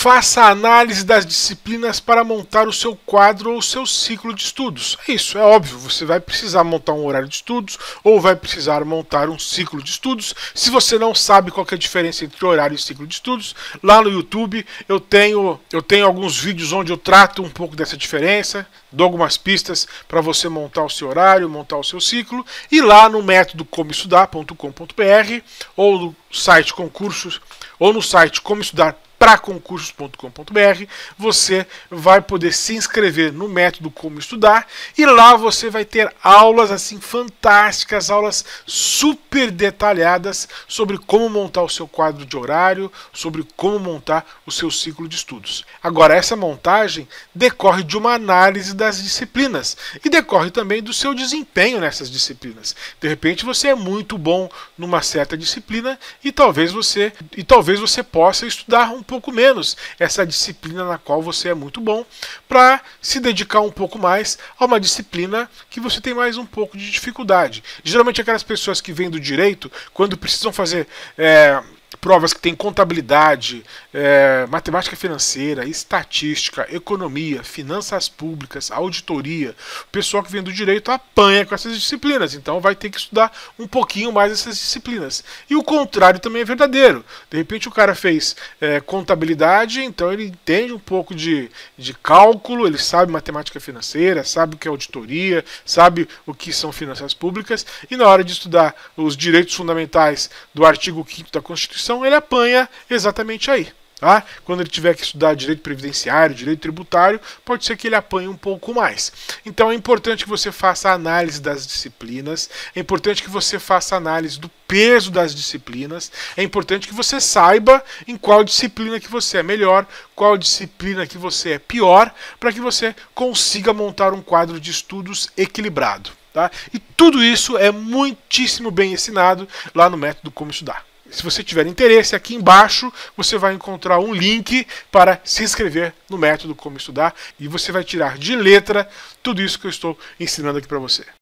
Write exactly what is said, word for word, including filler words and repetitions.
Faça a análise das disciplinas para montar o seu quadro ou o seu ciclo de estudos. É isso, é óbvio, você vai precisar montar um horário de estudos ou vai precisar montar um ciclo de estudos. Se você não sabe qual que é a diferença entre horário e ciclo de estudos, lá no YouTube eu tenho, eu tenho alguns vídeos onde eu trato um pouco dessa diferença, dou algumas pistas para você montar o seu horário, montar o seu ciclo, e lá no método como estudar ponto com ponto br ou no site concursos ou no site como estudar para concursos ponto com ponto br, você vai poder se inscrever no método Como Estudar e lá você vai ter aulas assim fantásticas, aulas super detalhadas sobre como montar o seu quadro de horário, sobre como montar o seu ciclo de estudos. Agora, essa montagem decorre de uma análise das disciplinas e decorre também do seu desempenho nessas disciplinas. De repente você é muito bom numa certa disciplina e talvez você, e talvez você possa estudar um pouco menos essa disciplina na qual você é muito bom, para se dedicar um pouco mais a uma disciplina que você tem mais um pouco de dificuldade. Geralmente aquelas pessoas que vêm do direito, quando precisam fazer é, provas que têm contabilidade, é, matemática financeira, estatística, economia, finanças públicas, auditoria, o pessoal que vem do direito apanha com essas disciplinas, então vai ter que estudar um pouquinho mais essas disciplinas. E o contrário também é verdadeiro. De repente o cara fez é, contabilidade, então ele entende um pouco de, de cálculo, ele sabe matemática financeira, sabe o que é auditoria, sabe o que são finanças públicas, e na hora de estudar os direitos fundamentais do artigo quinto da Constituição, ele apanha exatamente aí. Tá? Quando ele tiver que estudar direito previdenciário, direito tributário, pode ser que ele apanhe um pouco mais. Então é importante que você faça a análise das disciplinas, é importante que você faça a análise do peso das disciplinas, é importante que você saiba em qual disciplina que você é melhor, qual disciplina que você é pior, para que você consiga montar um quadro de estudos equilibrado. Tá? E tudo isso é muitíssimo bem ensinado lá no método Como Estudar. Se você tiver interesse, aqui embaixo você vai encontrar um link para se inscrever no método Como Estudar e você vai tirar de letra tudo isso que eu estou ensinando aqui para você.